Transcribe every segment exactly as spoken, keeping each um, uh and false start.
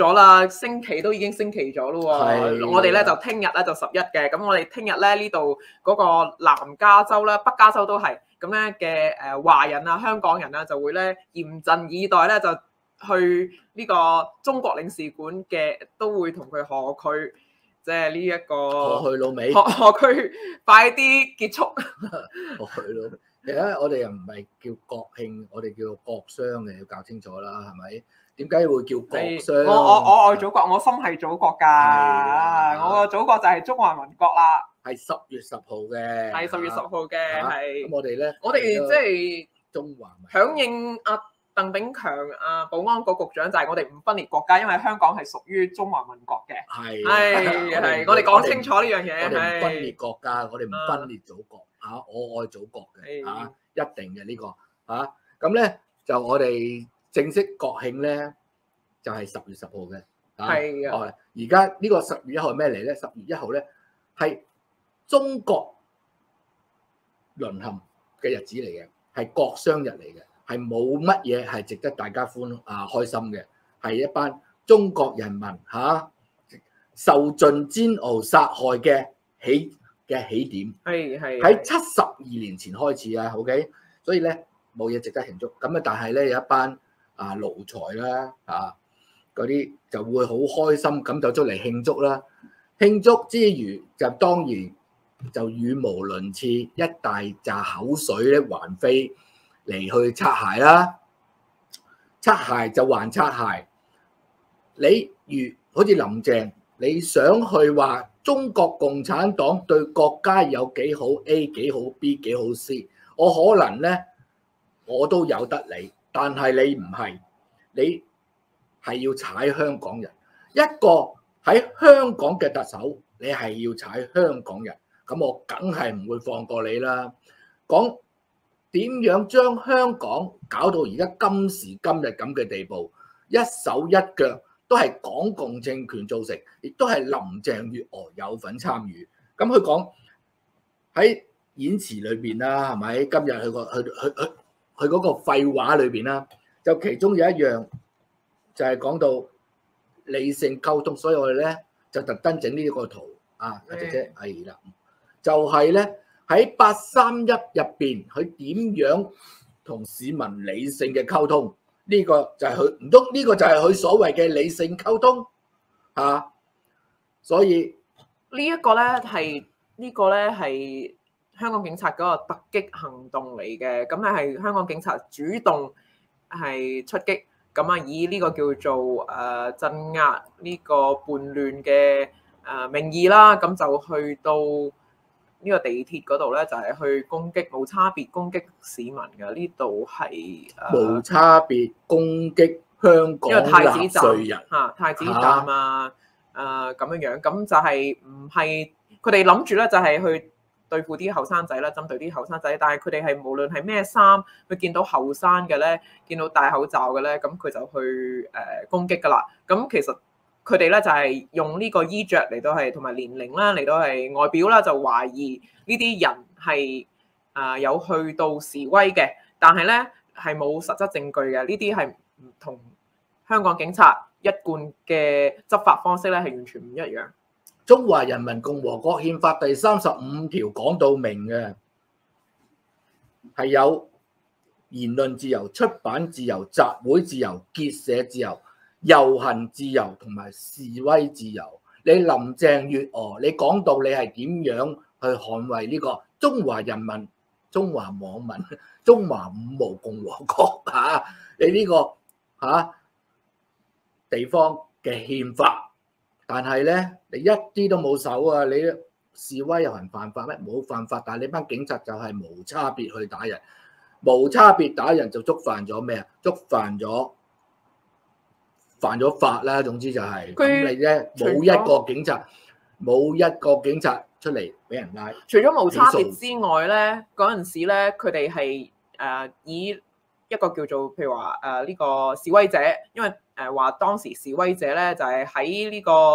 咗啦，升旗都已經升旗咗咯喎。我哋咧就聽日咧就十一嘅，咁我哋聽日咧呢度嗰個南加州啦、北加州都係咁咧嘅誒華人啊、香港人啊就會咧嚴陣以待咧，就去呢個中國領事館嘅，都會同佢賀佢，即係呢一個賀佢老味， 賀賀佢快啲結束。 賀佢老味。其實我哋又唔係叫國慶，我哋叫國殤嘅，要搞清楚啦，係咪？點解會叫國殤？ 我我我愛祖國，我心係祖國㗎。我個祖國就係中華民國啦。 係十月十號嘅， 係十月十號嘅，係。 咁我哋咧， 我哋即係中華響應阿鄧炳強啊，保安局局長就係我哋唔分裂國家，因為香港係屬於中華民國嘅。 係係係，我哋講清楚呢樣嘢。 我哋唔分裂國家，我哋唔分裂祖國嚇，我愛祖國嘅嚇，一定嘅呢個嚇。咁咧就我哋正式國慶咧就係十月十號嘅。 係啊。 哦，而家呢個十月一號係咩嚟咧？十月一號咧係中國淪陷嘅日子嚟嘅，係國殤日嚟嘅。係冇乜嘢係值得大家歡啊開心嘅，係一班中國人民嚇、啊、受盡煎熬殺害嘅起嘅起點， 係係喺七十二年前開始啊 ，OK， 所以咧冇嘢值得慶祝。咁啊，但係咧有一班啊奴才啦啊嗰啲就會好開心咁就出嚟慶祝啦。慶祝之餘就當然就語無倫次，一大扎口水咧橫飛嚟去擦鞋啦，擦鞋就還擦鞋。你如好似林鄭，你想去話中國共產黨對國家有幾好 A 幾好 B 幾好 C， 我可能咧我都有得你，但係你唔係，你係要踩香港人。一個喺香港嘅特首，你係要踩香港人，咁我梗係唔會放過你啦。講點樣將香港搞到而家今時今日咁嘅地步，一手一腳都係港共政權造成，亦都係林鄭月娥有份參與。咁佢講喺演詞裏邊啦，係咪？今日佢個佢佢佢佢嗰個廢話裏邊啦，就其中有一樣就係講到理性溝通，所以我哋咧就特登整呢個圖啊，阿姐姐係啦，就係咧。喺八三一入邊，佢點樣同市民理性嘅溝通？呢、這個就係佢唔通呢個就係佢所謂嘅理性溝通啊！所以呢一個咧係呢個咧係香港警察嗰個突擊行動嚟嘅，咁咧係香港警察主動係出擊，咁啊以呢個叫做誒、呃、鎮壓呢個叛亂嘅誒名義啦，咁就去到呢個地鐵嗰度咧，就係、是、去攻擊，冇差別攻擊市民嘅。呢度係冇差別攻擊香港納稅人嚇，太子站啊，誒咁、呃、樣樣，咁就係唔係佢哋諗住咧，就係去對付啲後生仔啦，針對啲後生仔。但係佢哋係無論係咩衫，佢見到後生嘅咧，見到戴口罩嘅咧，咁佢就去誒、呃、攻擊噶啦。咁其實佢哋咧就係用呢個衣着嚟到係同埋年齡啦，嚟到係外表啦，就懷疑呢啲人係啊有去到示威嘅，但係咧係冇實質證據嘅。呢啲係唔同香港警察一貫嘅執法方式咧，係完全唔一樣。 中華人民共和國憲法第三十五條講到明嘅，係有言論自由、出版自由、集會自由、結社自由、遊行自由同埋示威自由。你林鄭月娥，你講到你係點樣去捍衛呢個中華人民、中華網民、中華五毛共和國嚇、啊？你呢、這個嚇、啊、地方嘅憲法，但係咧你一啲都冇守啊！你示威有人犯法咩？冇犯法，但係你班警察就係無差別去打人，無差別打人就觸犯咗咩啊？觸犯咗。犯咗法啦，總之就係咁你咧，冇一個警察，冇一個警察出嚟俾人拉。 除咗冇差別之外咧，嗰陣時咧，佢哋係誒以一個叫做譬如話誒呢個示威者，因為誒話當時示威者咧就係喺呢個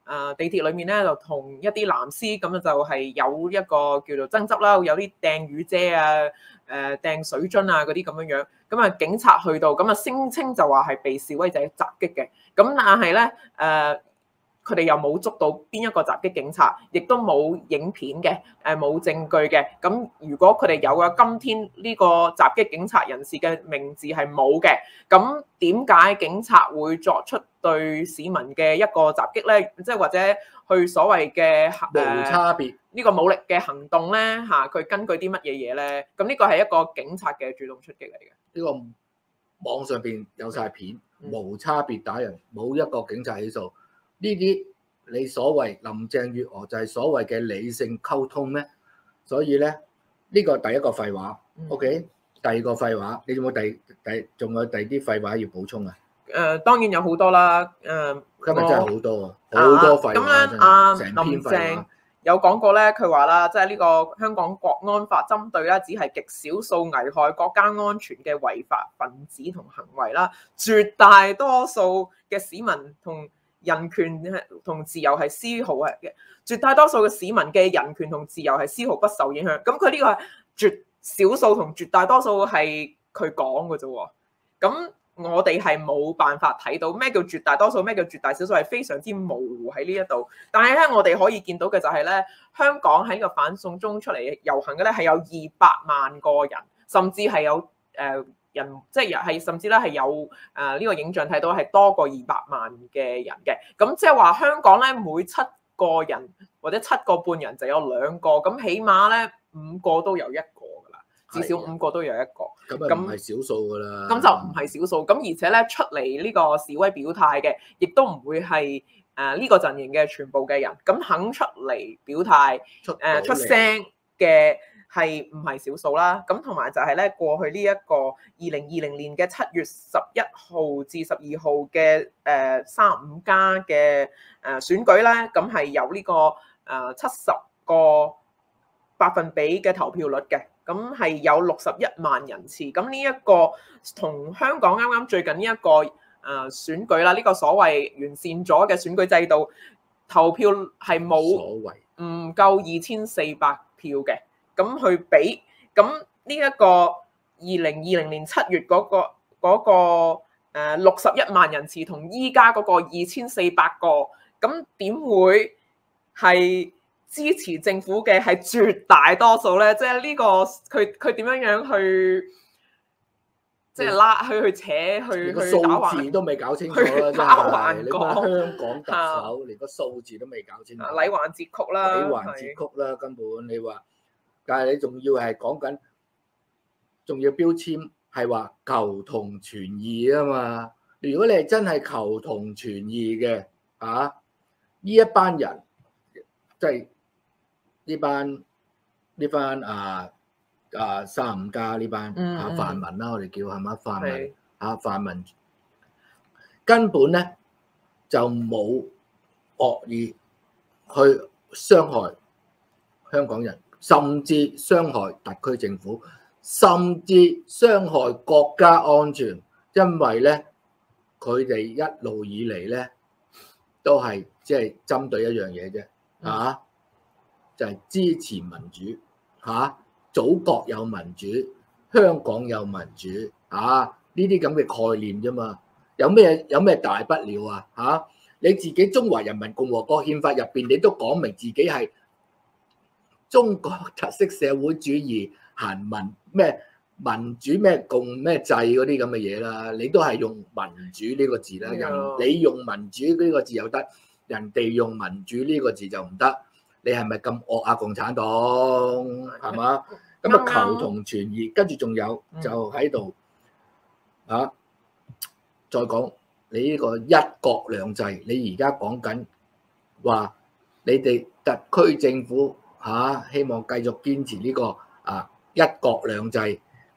誒地鐵裏面咧就同一啲藍絲咁就係有一個叫做爭執啦，有啲掟雨遮啊、誒掟水樽啊嗰啲咁樣樣，咁啊警察去到咁啊聲稱就話係被示威者襲擊嘅，咁但係咧誒佢哋又冇捉到邊一個襲擊警察，亦都冇影片嘅，誒冇證據嘅。咁如果佢哋有嘅，今天呢個襲擊警察人士嘅名字係冇嘅，咁點解警察會作出對市民嘅一個襲擊咧？即係或者去所謂嘅誒無差別呢個武力嘅行動咧？嚇，佢根據啲乜嘢嘢咧？咁呢個係一個警察嘅主動出擊嚟嘅。 呢個網上邊有晒片，無差別打人，冇一個警察起訴。呢啲你所謂林鄭月娥就係所謂嘅理性溝通咩？所以咧呢、這個第一個廢話、嗯、，OK。第二個廢話，你有冇第第仲有第啲廢話要補充啊？ 誒、呃、當然有好多啦，誒、呃、 今日真係好多啊，好多廢話。 咁咧，阿林鄭有講過咧，佢話啦，即係呢個香港國安法針對咧，只係極少數危害國家安全嘅違法分子同行為啦，絕大多數嘅市民同人權同自由係絲毫係嘅，絕大多數嘅市民嘅人權同自由係絲毫不受影響。咁佢呢個係絕少數同絕大多數係佢講嘅啫喎。咁我哋係冇辦法睇到咩叫絕大多數，咩叫絕大少數，係非常之模糊喺呢一度。但係咧，我哋可以見到嘅就係咧，香港喺呢個反送中出嚟遊行嘅咧係有二百萬個人，甚至係有誒。呃人即係係甚至咧係有誒呢、呃這個影像睇到係多過二百萬嘅人嘅，咁即係話香港咧每七個人或者七個半人就有兩個，咁起碼咧五個都有一個噶啦，至少五個都有一個， 咁唔係少數噶啦， 咁就唔係少數，咁而且咧出嚟呢個示威表態嘅，亦都唔會係誒呢個陣營嘅全部嘅人，咁肯出嚟表態誒、呃、出聲嘅。係唔係少數啦？咁同埋就係咧，過去呢一個二零二零年嘅七月十一號至十二號嘅誒三五加嘅誒選舉咧，咁係有呢個誒七十個百分比嘅投票率嘅，咁係有六十一萬人次。咁呢一個同香港啱啱最近呢一個誒選舉啦，呢個所謂完善咗嘅選舉制度，投票係冇唔夠二千四百票嘅。咁去比，咁呢一個二零二零年七月嗰、嗰個嗰、嗰個六十一萬人次，同依家嗰個二千四百個，咁點會係支持政府嘅係絕大多數咧？即係呢個佢佢點樣樣去，即係拉去去扯去去數字都未搞清楚啦，真係你講香港特首連個數字都未搞清楚， 禮環節曲啦， 禮環節曲啦，根本你話。但係你仲要係講緊，仲要標籤係話求同存異啊嘛！如果你係真係求同存異嘅，啊呢一班人，即係呢班呢班啊啊三五加呢班啊泛民啦，我哋叫係咪泛民啊泛民，根本咧就冇惡意去傷害香港人。甚至傷害特區政府，甚至傷害國家安全，因為咧佢哋一路以嚟咧都係即係針對一樣嘢啫，嚇、啊、就係、是、支持民主，嚇、啊、祖國有民主，香港有民主，嚇呢啲咁嘅概念啫嘛，有咩有咩大不了啊？嚇、啊、你自己中華人民共和國憲法入邊，你都講明自己係中國特色社會主義行民咩民主咩共咩制嗰啲咁嘅嘢啦，你都係用民主呢個字啦，人你用民主呢個字又得，人哋用民主呢個字就唔得，你係咪咁惡啊？共產黨係嘛？咁啊求同存異，跟住仲有就喺度啊，再講你呢個一國兩制，你而家講緊話你哋特區政府。嚇、啊！希望繼續堅持呢、這個啊一國兩制，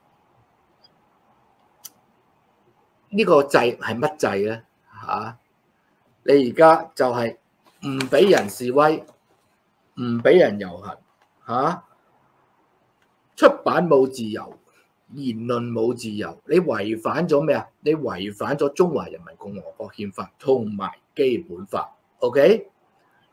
呢、這個制係乜制咧？嚇、啊！你而家就係唔俾人示威，唔俾人遊行，嚇、啊！出版冇自由，言論冇自由，你違反咗咩啊？你違反咗中華人民共和國憲法同埋基本法。OK？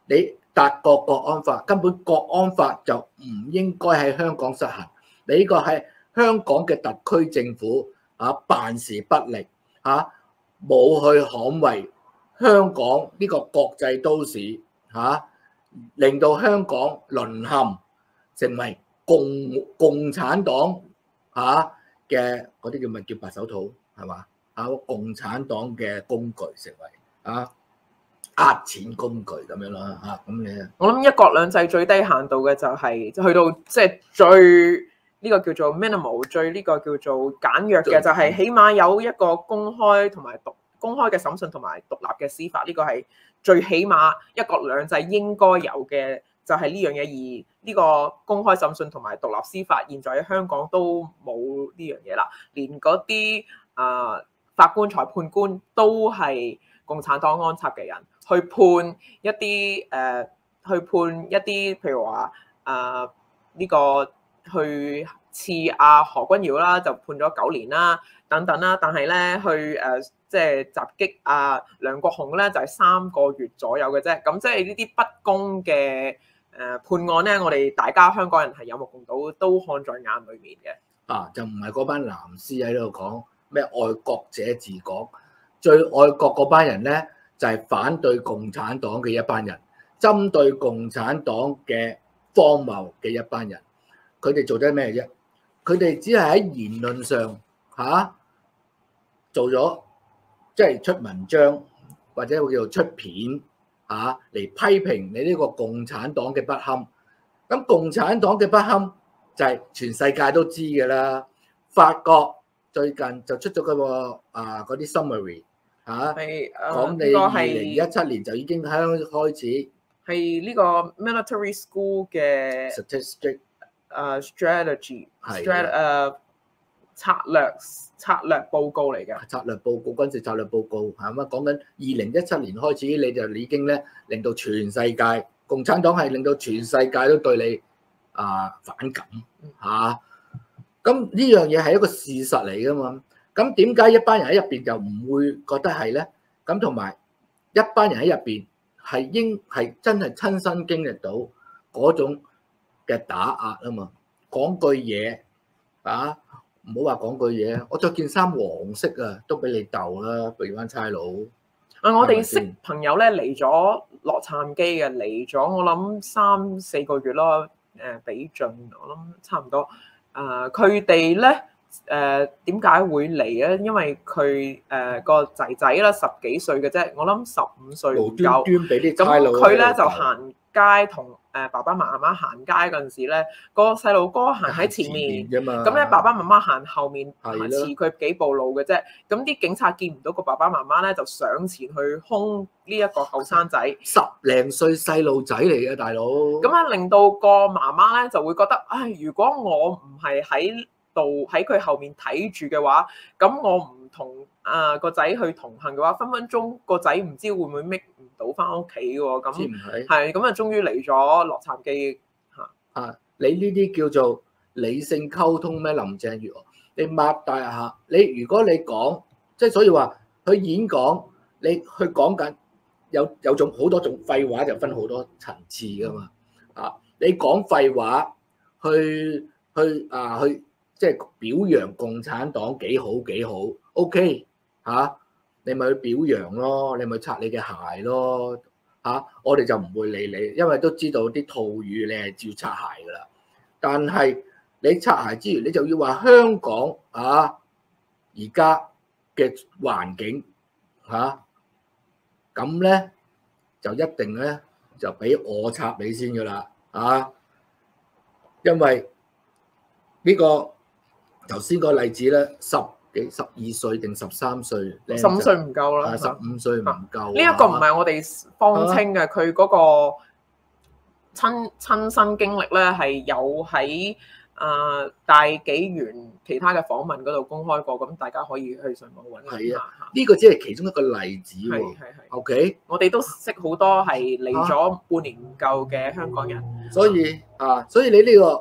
你達國國安法，根本國安法就唔應該喺香港實行。你呢個係香港嘅特區政府啊，辦事不力啊，冇去捍衞香港呢個國際都市啊，令到香港淪陷，成為共共產黨啊嘅嗰啲叫咪叫白手套係嘛啊？共產黨嘅工具，成為啊呃錢工具咁樣啦嚇。咁你我諗一國兩制最低限度嘅就係、是、去到即係最呢、這個叫做 minimal， 最呢個叫做簡約嘅就係起碼有一個公開同埋獨公開嘅審訊同埋獨立嘅司法，呢、這個係最起碼一國兩制應該有嘅。就係呢樣嘢，而呢個公開審訊同埋獨立司法，現在喺香港都冇呢樣嘢啦。連嗰啲啊法官、裁判官都係共產黨安插嘅人，去判一啲誒、呃，去判一啲譬如話啊呢個去刺阿何君堯啦，就判咗九年啦，等等啦。但係咧去誒即係襲擊阿梁國雄咧，就係、是、三個月左右嘅啫。咁即係呢啲不公嘅誒判案咧，我哋大家香港人係有目共睹，都看在眼裏面嘅。 啊，就唔係嗰班藍絲喺度講咩愛國者治港，最愛國嗰班人咧就係、是、反對共產黨嘅一班人，針對共產黨嘅荒謬嘅一班人。佢哋做咗咩啫？佢哋只係喺言論上嚇、啊、做咗，即係出文章或者會叫做出片。啊！嚟批評你呢個共產黨嘅不堪，咁共產黨嘅不堪就係全世界都知嘅啦。法國最近就出咗嗰個啊嗰啲 summary 嚇，講你二零一七年就已經喺開始係呢個 military school 嘅 statistic 誒 strategy 誒策略策略報告嚟嘅， 策略報告軍事策略報告係嘛？講緊二零一七年開始，你就已經咧令到全世界共產黨係令到全世界都對你啊反感嚇。咁呢樣嘢係一個事實嚟噶嘛？咁點解一班人喺入邊就唔會覺得係咧？咁同埋一班人喺入邊係應係真係親身經歷到嗰種嘅打壓啊嘛，講句嘢啊！唔好話講句嘢，我着件衫黃色啊，都俾你鬥啦，俾班差佬。 啊，我哋識朋友咧嚟咗洛杉磯嘅，嚟咗我諗三四個月咯。誒，比盡我諗差唔多。啊，佢哋咧誒點解會嚟咧？因為佢誒個仔仔啦，十幾歲嘅啫，我諗十五歲唔夠。咁佢咧就行街同誒爸爸媽媽行街嗰陣時咧，個細路哥行喺前面，咁咧爸爸媽媽行後面，遲佢幾步路嘅啫。咁啲警察見唔到個爸爸媽媽咧，就上前去兇呢一個後生仔， 十零歲細路仔嚟嘅大佬。 咁啊令到個媽媽咧就會覺得，唉，如果我唔係喺度喺佢後面睇住嘅話，咁我唔同啊個仔去同行嘅話，分分鐘個仔唔知會唔會搣唔到翻屋企喎。咁係咁啊，終於嚟咗洛杉磯嚇。 啊，你呢啲叫做理性溝通咩？林鄭月娥，你擘大下，你如果你講，即係所以話佢演講，你去講緊有有種好多種廢話，就分好多層次噶嘛。啊，你講廢話去去啊去。即係表揚共產黨幾好幾好 ，OK 嚇、啊，你咪去表揚咯，你咪擦你嘅鞋咯嚇、啊，我哋就唔會理你，因為都知道啲套語你係照擦鞋噶啦。但係你擦鞋之餘，你就要話香港啊而家嘅環境嚇，咁、啊、咧就一定咧就俾我插你先噶啦啊，因為呢、這個。頭先個例子咧，十幾十二歲定十三歲， 十五歲唔夠啦， 十五歲唔夠。 呢一個唔係我哋方稱嘅，佢嗰、啊、個親親身經歷咧係有喺啊、呃、大紀元其他嘅訪問嗰度公開過，咁大家可以去上網揾下。係啊， 呢、這個只係其中一個例子喎。係係係。O K， 我哋都識好多係嚟咗半年唔夠嘅香港人。 啊、所以啊，所以你呢個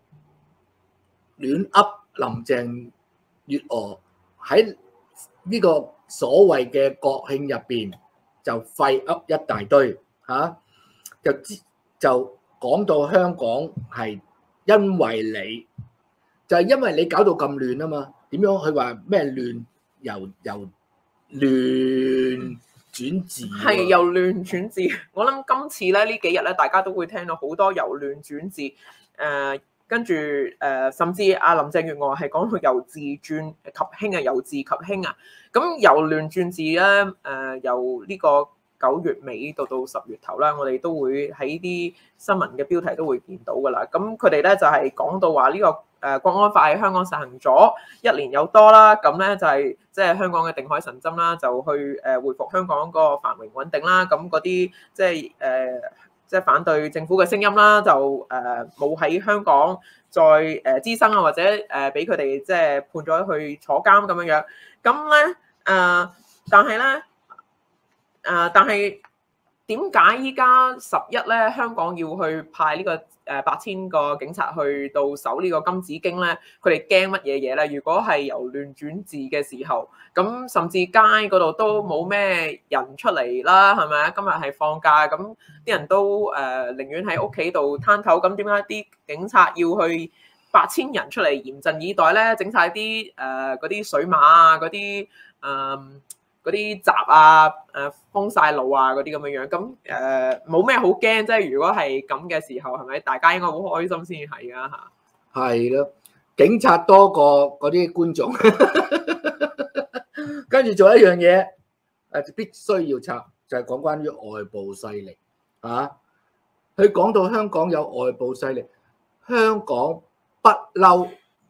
亂噏。林鄭月娥喺呢個所謂嘅國慶入邊就廢噏一大堆嚇、啊， 就知就講到香港係因為你就係、是、因為你搞到咁亂啊嘛。點樣佢話咩亂由由亂轉治？ 係由亂轉治。我諗今次咧呢幾日咧，大家都會聽到好多由亂轉治。誒、呃，跟住誒、呃，甚至阿林鄭月娥係講佢由治轉及興啊，由治及興啊。咁由亂轉治咧，誒、呃，由呢個九月尾到到十月頭啦，我哋都會喺啲新聞嘅標題都會見到噶啦。咁佢哋咧就係、是、講到話呢、這個誒、呃、國安法喺香港實行咗一年有多啦，咁咧就係即係香港嘅定海神針啦，就去誒、呃、恢復香港個繁榮穩定啦。咁嗰啲即係誒即係反對政府嘅聲音啦，就誒冇喺香港再誒滋生啊，或者誒俾佢哋即係判咗去坐監咁樣樣。咁咧誒，但係咧。誒、呃，但係點解依家十一咧，香港要去派呢、這個誒八千個警察去到守呢個金紫荊咧？佢哋驚乜嘢嘢咧？如果係由亂轉治嘅時候，咁甚至街嗰度都冇咩人出嚟啦，係咪啊？今日係放假，咁啲人都誒、呃、寧願喺屋企度攤頭。咁點解啲警察要去八千人出嚟嚴陣以待咧？整晒啲誒嗰啲水馬啊，嗰啲誒。呃嗰啲閘啊，誒封晒路啊，嗰啲咁樣樣，咁誒冇咩好驚，即係如果係咁嘅時候，係咪大家應該好開心先係㗎嚇？係咯，警察多過嗰啲觀眾，跟住做一樣嘢，誒必須要拆，就係、是、講關於外部勢力啊。佢講到香港有外部勢力，香港不嬲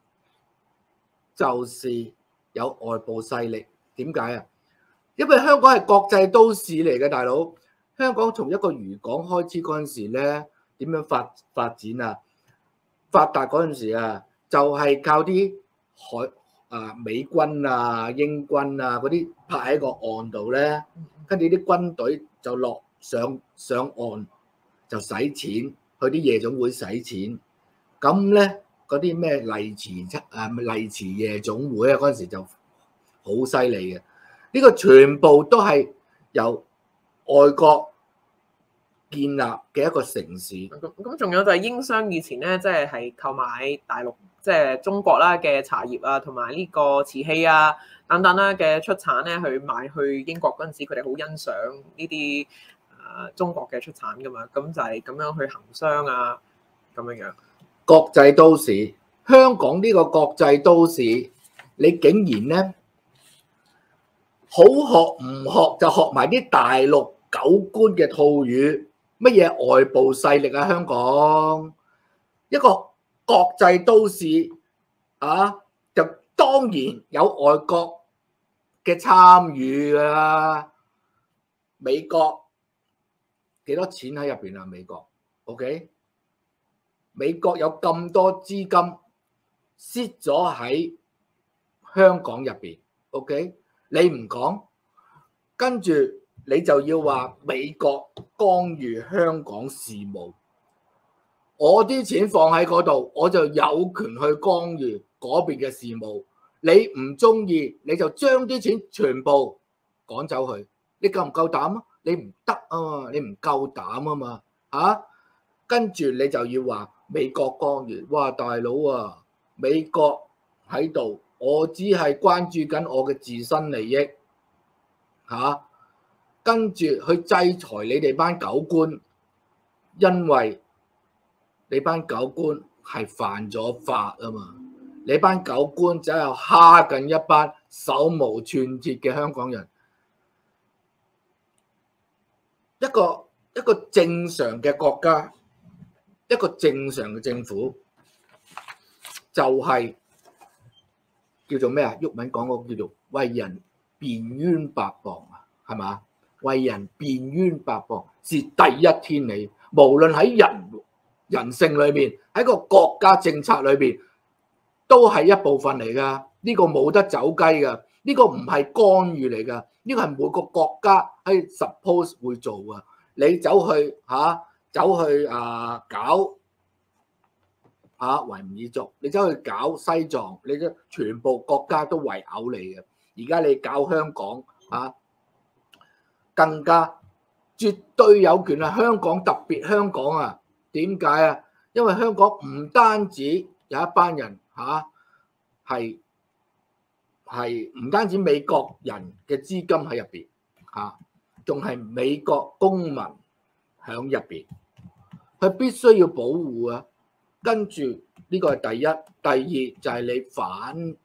就是有外部勢力，點解啊？因為香港係國際都市嚟嘅，大佬。香港從一個漁港開始嗰陣時咧，點樣發發展啊？發達嗰陣時啊，就係、是、靠啲海啊美軍啊、英軍啊嗰啲泊喺個岸度咧，跟住啲軍隊就落上上岸就使錢，去啲夜總會使錢。咁咧嗰啲咩麗池七啊麗池夜總會啊嗰陣時就好犀利嘅。呢個全部都係由外國建立嘅一個城市。咁咁仲有就係英商以前咧，即係係購買大陸即係、就是、中國啦嘅茶葉啊，同埋呢個瓷器啊等等啦嘅出產咧，去賣去英國嗰陣時，佢哋好欣賞呢啲誒中國嘅出產噶嘛。咁就係咁樣去行商啊，咁樣樣。 國際都市，香港呢個國際都市，你竟然咧？好學唔學就學埋啲大陸狗官嘅套語，乜嘢外部勢力啊？香港一個國際都市啊，就當然有外國嘅參與㗎啦。美國幾多錢喺入邊啊？美國 OK， 美國有咁多資金蝕咗喺香港入邊 OK。你唔講，跟住你就要話美國干預香港事務。我啲錢放喺嗰度，我就有權去干預嗰邊嘅事務。你唔中意，你就將啲錢全部趕走去。你夠唔夠膽啊？你唔得啊嘛，你唔夠膽啊嘛嚇。跟住你就要話美國干預。哇，大佬啊，美國喺度。我只係關注緊我嘅自身利益，嚇、啊，跟住去制裁你哋班狗官，因為你班狗官係犯咗法啊嘛，你班狗官就係蝦緊一班手無寸鐵嘅香港人，一個一個正常嘅國家，一個正常嘅政府，就係、是。叫做咩啊？毓民講嗰個叫做為人辯冤白謗啊，係嘛？為人辯冤白謗是第一天理，無論喺人人性裏面，喺個國家政策裏邊，都係一部分嚟噶。呢個冇得走雞噶，呢個唔係干預嚟噶，呢個係每個國家喺 suppose 會做噶。你走去嚇，走去啊搞。啊，維吾爾族，你走去搞西藏，你嘅全部國家都圍毆你嘅。而家你搞香港啊，更加絕對有權啊！香港特別香港啊，點解啊？因為香港唔單止有一班人嚇係係唔單止美國人嘅資金喺入邊嚇，仲係美國公民喺入邊，佢必須要保護啊！跟住呢個係第一，第二就係你反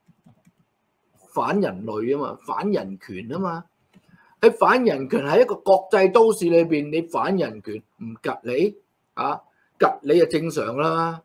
反人類啊嘛，反人權啊嘛。你反人權喺一個國際都市裏邊，你反人權唔及你啊，及你就正常啦。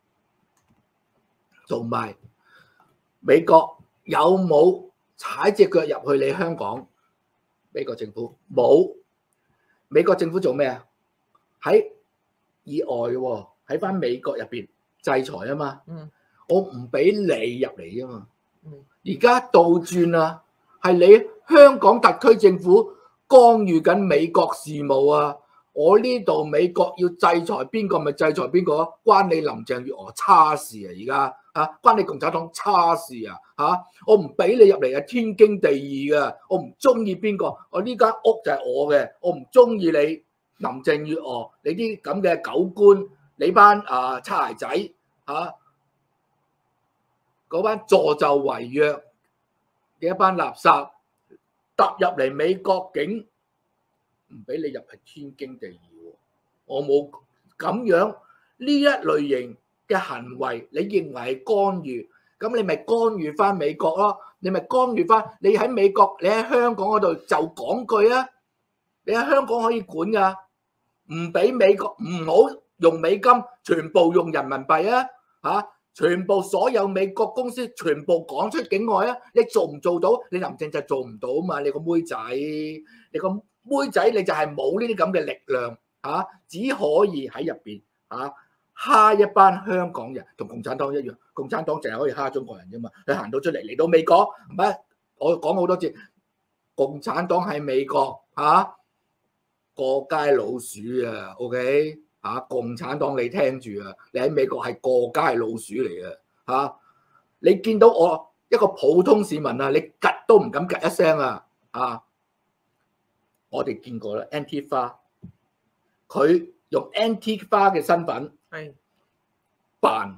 同埋美國有冇踩隻腳入去你香港？美國政府冇。美國政府做咩啊？喺以外喎，喺翻美國入邊制裁啊嘛。嗯，我唔俾你入嚟啊嘛。嗯，而家倒轉啦，係你香港特區政府干預緊美國事務啊！我呢度美國要制裁邊個咪制裁邊個啊？關你林鄭月娥叉事啊！而家啊，關你共產黨叉事啊！嚇，我唔俾你入嚟啊！天經地義嘅，我唔中意邊個，我呢間屋就係我嘅，我唔中意你林鄭月娥，你啲咁嘅狗官，你班啊擦鞋仔嚇，嗰班助紂為虐嘅一班垃圾。踏入嚟美國境唔俾你入係天經地義喎，我冇咁樣呢一類型嘅行為，你認為係干預，咁你咪干預翻美國咯，你咪干預翻，你喺美國，你喺香港嗰度就講句啊，你喺香港可以管噶，唔俾美國唔好用美金，全部用人民幣啊，嚇！全部所有美國公司全部趕出境外啊！你做唔做到？你林鄭就做唔到啊嘛！你個妹仔，你個妹仔你就係冇呢啲咁嘅力量嚇、啊，只可以喺入邊嚇蝦一班香港人，同共產黨一樣。共產黨淨係可以蝦中國人啫嘛。佢行到出嚟嚟到美國，唔係我講好多次，共產黨喺美國嚇、啊、過街老鼠啊 ！OK。嚇！共產黨你聽住啊！你喺美國係過街老鼠嚟嘅嚇！你見到我一個普通市民啊，你趌都唔敢趌一聲啊！嚇！我哋見過啦 ，Antifa， 佢用 Antifa 嘅身份係扮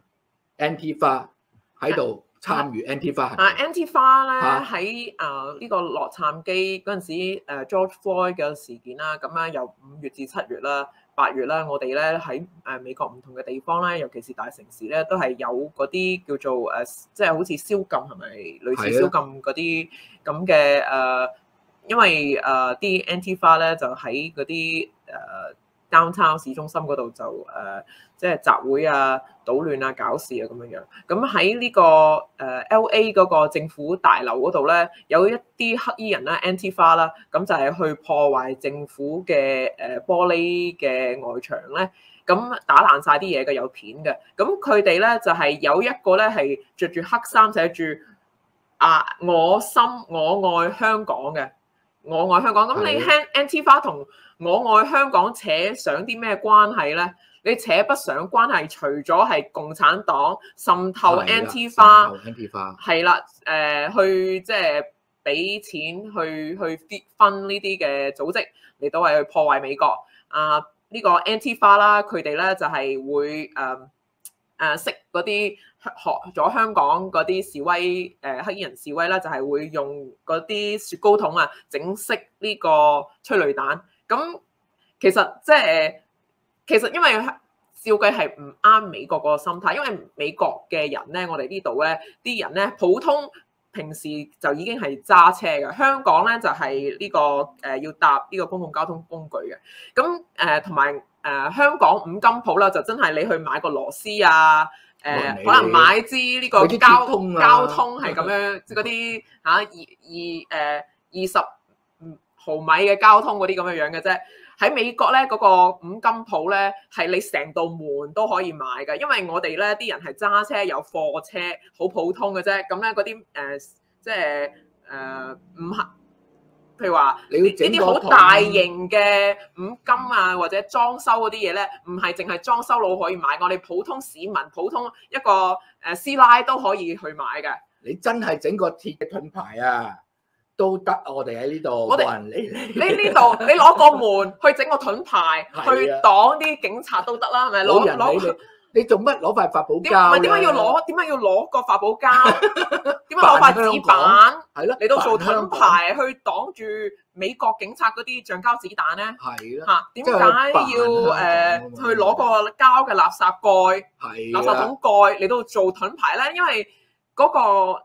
Antifa 喺度參與 Antifa 啊 Antifa 咧喺誒呢個洛杉磯嗰陣時誒 George Floyd 嘅事件啦，咁樣由五月至七月啦。八月啦，我哋咧喺誒美國唔同嘅地方咧，尤其是大城市咧，都係有嗰啲叫做誒、呃，即係好似宵禁係咪類似宵禁嗰啲咁嘅誒？因為誒啲 Antifa 咧就喺嗰啲誒 downtown 市中心嗰度就誒、呃，即係集會啊、搗亂啊、搞事啊咁樣樣。咁喺呢個誒 L A 嗰個政府大樓嗰度咧，有一啲黑衣人啦 Antifa 啦，咁就係去破壞政府嘅誒玻璃嘅外牆咧，咁打爛晒啲嘢嘅，有片嘅。咁佢哋咧就係、是、有一個咧係着住黑衫寫住啊我心我愛香港嘅。我愛香港，咁你聽 Antifa 同我愛香港扯上啲咩關係咧？你扯不上關係，除咗係共產黨滲透 Antifa， 係啦，誒、呃、去即係俾錢去去分呢啲嘅組織嚟到係去破壞美國啊！呢、這個 Antifa 啦，佢哋咧就係、是、會誒。呃誒識嗰啲學咗香港嗰啲示威誒、呃、黑衣人示威啦，就係、是、會用嗰啲雪糕筒啊整熄呢個催淚彈。咁其實即係其實因為照計係唔啱美國個心態，因為美國嘅人咧，我哋呢度咧啲人咧普通平時就已經係揸車嘅，香港咧就係、是、呢、這個誒、呃、要搭呢個公共交通工具嘅。咁誒同埋。誒、呃、香港五金鋪啦，就真係你去買個螺絲啊，誒、呃、可能買支呢個交通交通係咁樣，即係嗰啲嚇二二誒二十毫米嘅交通嗰啲咁樣樣嘅啫。喺美國咧，嗰、那個五金鋪咧係你成道門都可以買嘅，因為我哋咧啲人係揸車有貨車，好普通嘅啫。咁咧嗰啲誒即係誒唔係。呃譬如話呢啲好大型嘅五金啊，或者裝修嗰啲嘢咧，唔係淨係裝修佬可以買，我哋普通市民、普通一個誒師奶都可以去買嘅。 你真係整個鐵嘅盾牌啊， 都得，我哋喺呢度我哋冇人理你。 你呢度你攞個門去整個盾牌， 係啊去擋啲警察都得啦，係咪？ 冇攞攞人理你，你做乜攞塊法寶點唔係膠點解要咧？ 攞點解要攞個法寶膠？點解攞塊紙板係咯， 嚟到做扮香港盾牌去擋住美國警察嗰啲橡膠子彈咧？ 係啦， 嚇點即係解扮要誒香港啊嘛去攞個膠嘅垃圾蓋、 係垃圾啦， 桶蓋嚟到做盾牌咧？因為嗰個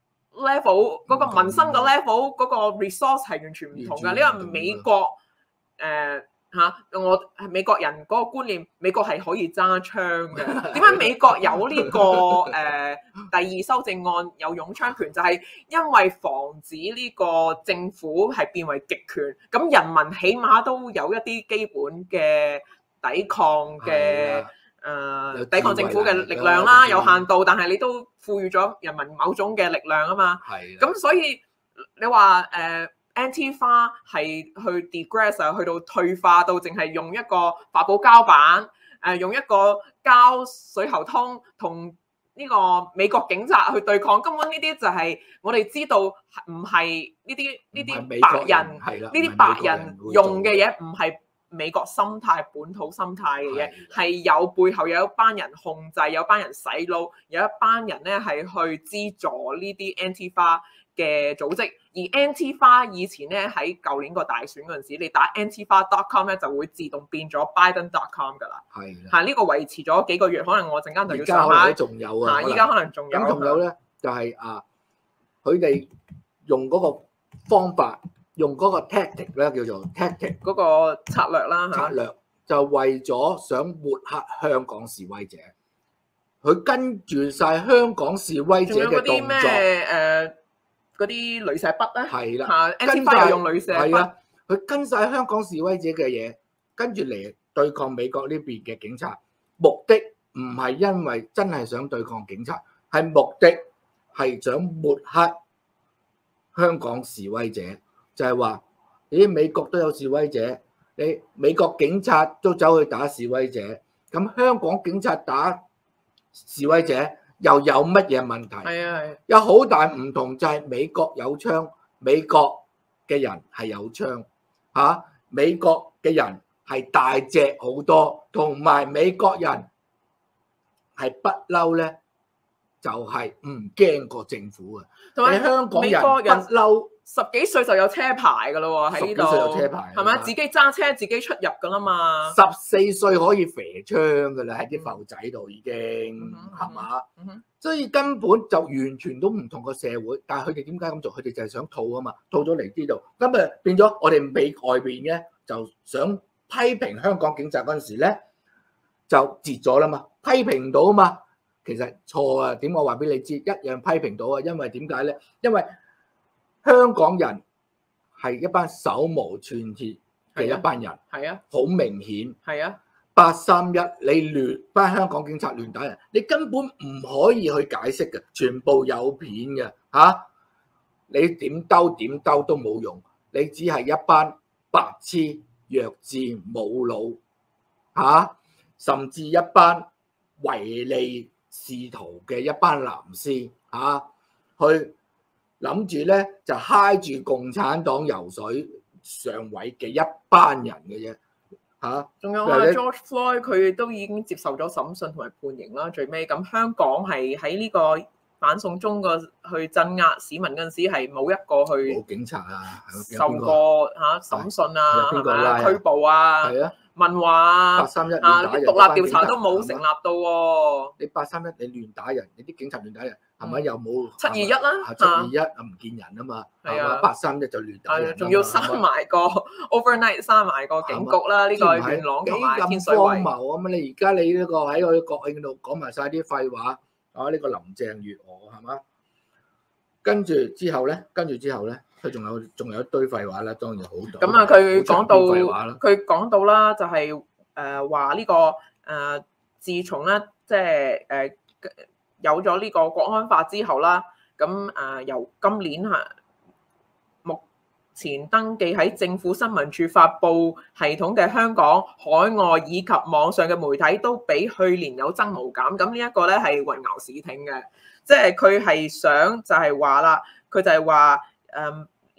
level 嗰個民生嘅 level 嗰個 resource 係完全唔同嘅， 完全唔同呢個美國誒嚇我係美國人嗰個觀念，美國係可以揸槍嘅。點解美國有呢個誒第二修正案有擁槍權？就係因為防止呢個政府係變為極權，咁人民起碼都有一啲基本嘅抵抗嘅。誒、呃、抵抗政府嘅力量啦，有限度，但係你都賦予咗人民某種嘅力量啊嘛。 係。 咁所以你話誒、呃、Antifa 係去 degrade 啊，去到退化到淨係用一個發泡膠板，誒、呃、用一個膠水喉通同呢個美國警察去對抗，根本呢啲就係我哋知道唔係呢啲呢啲白人，呢啲白人用嘅嘢唔係美國心態、本土心態嘅嘢，係有背後有一班人控制，有班人洗腦，有一班人咧係去資助呢啲 Antifa 嘅組織。而 Antifa 以前咧喺舊年個大選嗰陣時，你打 Antifa dot com 咧就會自動變咗 Biden dot com 噶啦。係嚇，呢個維持咗幾個月，可能我陣間就要上下。 仲有啊， 依家可能仲有。 咁仲有咧，就係啊，佢哋用嗰個方法。用嗰個 tactic 咧，叫做 tactic 嗰個策略啦， 策略就為咗想抹黑香港示威者，佢跟住晒香港示威者嘅動作， 誒嗰啲鐳射筆咧， 係啦， 跟住用鐳射筆， 係啊，佢跟晒香港示威者嘅嘢，跟住嚟對抗美國呢邊嘅警察，目的唔係因為真係想對抗警察，係目的係想抹黑香港示威者。就係話，咦？美國都有示威者，你美國警察都走去打示威者，咁香港警察打示威者又有乜嘢問題？ 係啊係。 有好大唔同，就係美國有槍，美國嘅人係有槍，嚇、啊、美國嘅人係大隻好多，同埋美國人係不嬲咧，就係唔驚過政府啊！同埋香港人不嬲。 十幾歲就有車牌噶咯喎，喺呢度。十幾歲有車牌，係咪？自己揸車自己出入噶啦嘛。 十四歲可以肥槍噶啦，喺啲埠仔度已經係嘛？所以根本就完全都唔同個社會。但係佢哋點解咁做？佢哋就係想套啊嘛，套咗嚟呢度。咁啊變咗我哋美外邊嘅就想批評香港警察嗰陣時咧，就截咗啦嘛，批評唔到啊嘛。其實錯啊，點我話俾你知，一樣批評到啊。因為點解咧？因為香港人係一班手無寸鐵嘅一班人， 係啊， 好明顯， 係啊。 八三一你亂班香港警察亂打人，你根本唔可以去解釋嘅，全部有片嘅嚇、啊。你點兜點兜都冇用，你只係一班白痴、弱智、冇腦嚇，甚至一班唯利是圖嘅一班藍絲嚇、啊，去。諗住咧就嗨住共產黨游水上位嘅一班人嘅啫嚇， 仲有啊 George Floyd 佢都已經接受咗審訊同埋判刑啦，最尾咁香港係喺呢個反送中個去鎮壓市民嗰陣時係冇一個去冇警察啊， 受過嚇審訊啊，係咪啊拘捕啊？ 係啊。 問話八三一啊，獨立調查都冇成立到喎。 你八三一你亂打人，你啲警察亂打人，係咪又冇七二一啦？ 七二一啊唔見人啊嘛，係嘛？八三一就亂打人， 仲要閂埋個 overnight 閂埋個警局啦。呢個元朗同埋天水圍。幾咁荒謬啊嘛！你而家你呢個喺個國慶度講埋晒啲廢話啊！呢個林鄭月娥係嘛？跟住之後咧，跟住之後咧。佢仲有仲有一堆廢話啦，當然好多。咁啊，佢講到佢講到啦，就係誒話呢個誒、呃，自從咧即係誒有咗呢個國安法之後啦，咁誒、呃、由今年嚇目前登記喺政府新聞處發布系統嘅香港、海外以及網上嘅媒體都比去年有增無減。咁呢一個咧係混淆視聽嘅，即係佢係想就係話啦，佢就係話誒。嗯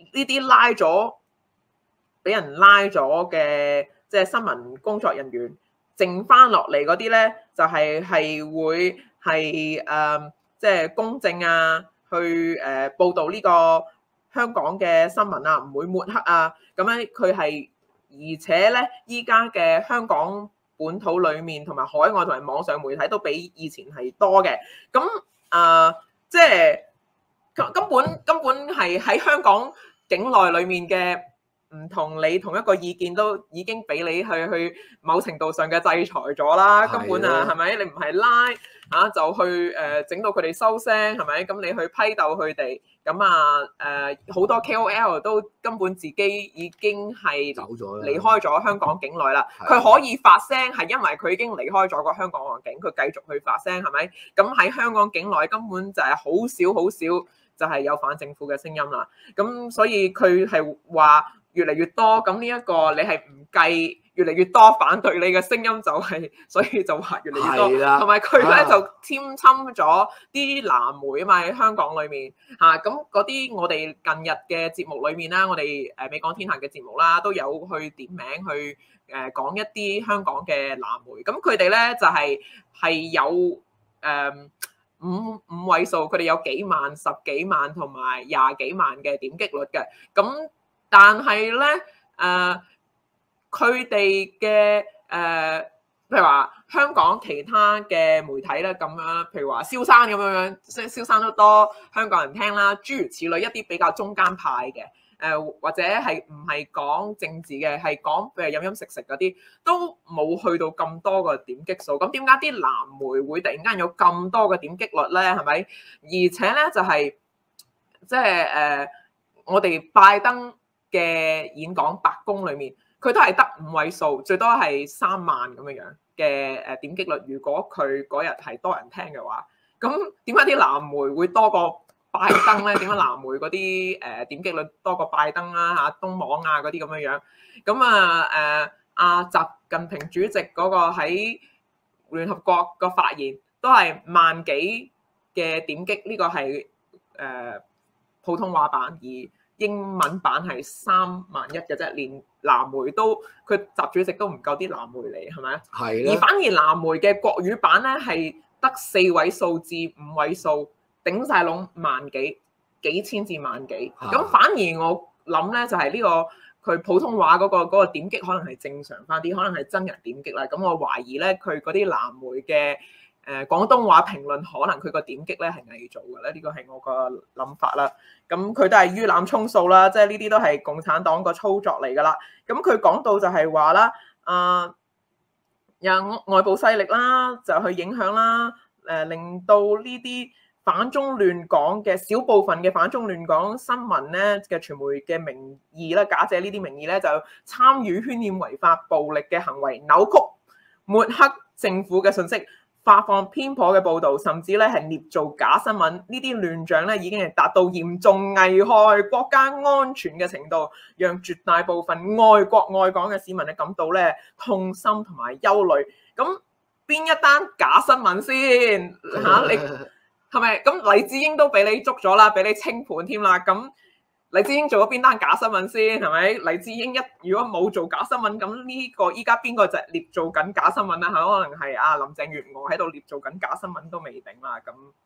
呢啲拉咗俾人拉咗嘅即係新聞工作人員，剩翻落嚟嗰啲咧就係、是、係會係誒、呃、即係公正啊，去誒、呃、報導呢個香港嘅新聞啊，唔會抹黑啊。咁樣佢係而且咧，依家嘅香港本土裡面同埋海外同埋網上媒體都比以前係多嘅。咁誒、呃、即係根本根本係喺香港境內裡面嘅。唔同你同一個意見都已經俾你去去某程度上嘅制裁咗啦，根本啊係咪？你唔係拉嚇、啊、就去誒整、呃、到佢哋收聲係咪？咁你去批鬥佢哋，咁啊誒好多 K O L 都根本自己已經係走咗啦， 離開咗香港境內啦。佢可以發聲係因為佢已經離開咗個香港環境，佢繼續去發聲係咪？咁喺香港境內根本就係好少好少就係有反政府嘅聲音啦。咁所以佢係話。越嚟越多，咁呢一個你係唔計越嚟越多反對你嘅聲音，就係、是、所以就話越嚟越多，同埋佢咧就添侵咗啲藍媒啊嘛喺香港裏面嚇，咁嗰啲我哋近日嘅節目裏面啦，我哋誒美港天下嘅節目啦，都有去點名去誒講一啲香港嘅藍媒，咁佢哋咧就係、是、係有誒、呃、五五位數，佢哋有幾萬、十幾萬同埋廿幾萬嘅點擊率嘅，咁。但係咧，誒佢哋嘅誒，譬如話香港其他嘅媒體咧咁樣，譬如話蕭生咁樣樣，蕭蕭生都多香港人聽啦，諸如此類一啲比較中間派嘅，誒、呃、或者係唔係講政治嘅，係講譬如飲飲食食嗰啲，都冇去到咁多個點擊數。咁點解啲藍媒會突然間有咁多嘅點擊率咧？係咪？而且咧就係即係誒，我哋拜登嘅演講白宮裏面，佢都係得五位數，最多係三萬咁樣樣嘅誒點擊率。如果佢嗰日係多人聽嘅話，咁點解啲藍媒會多過拜登咧？點解藍媒嗰啲誒點擊率多過拜登啊？嚇，東網啊嗰啲咁樣樣。咁啊誒，阿習近平主席嗰個喺聯合國個發言都係萬幾嘅點擊，呢個係誒普通話版而。英文版係三萬一嘅啫，連藍媒都佢習主席都唔夠啲藍媒嚟，係咪啊？係。而反而藍媒嘅國語版咧係得四位數至五位數，頂晒籠萬幾幾千至萬幾。咁、啊、反而我諗咧就係、是、呢、這個佢普通話嗰、那個嗰、那個點擊可能係正常翻啲，可能係真人點擊啦。咁我懷疑咧佢嗰啲藍媒嘅。誒、呃、廣東話評論可能佢個點擊咧係偽造嘅咧，呢個係我個諗法啦。咁佢都係預攬充數啦，即係呢啲都係共產黨個操作嚟㗎啦。咁佢講到就係話啦，啊、呃、有外部勢力啦，就去影響啦，誒、呃、令到呢啲反中亂港嘅小部分嘅反中亂港新聞咧嘅傳媒嘅名義咧，假借呢啲名義咧就參與渲染違法暴力嘅行為，扭曲抹黑政府嘅信息。發放偏頗嘅報導，甚至咧係捏造假新聞，呢啲亂象咧已經係達到嚴重危害國家安全嘅程度，讓絕大部分愛國愛港嘅市民咧感到咧痛心同埋憂慮。咁邊一單假新聞先嚇、啊？你係咪咁？黎智英都俾你捉咗啦，俾你清盤添啦。咁黎智英做咗邊單假新聞先係咪？黎智英一如果冇做假新聞，咁呢個依家邊個就捏造緊假新聞啦？嚇，可能係啊林鄭月娥喺度捏造緊假新聞都未定啦。咁